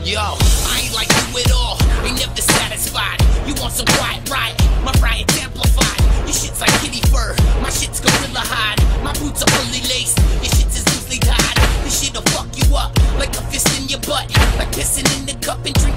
Yo, I ain't like you at all, ain't never satisfied. You want some quiet, right? My riot's amplified. Your shit's like kitty fur, my shit's gorilla hide. My boots are fully laced, your shit's is loosely tied. This shit'll fuck you up like a fist in your butt, like pissing in the cup and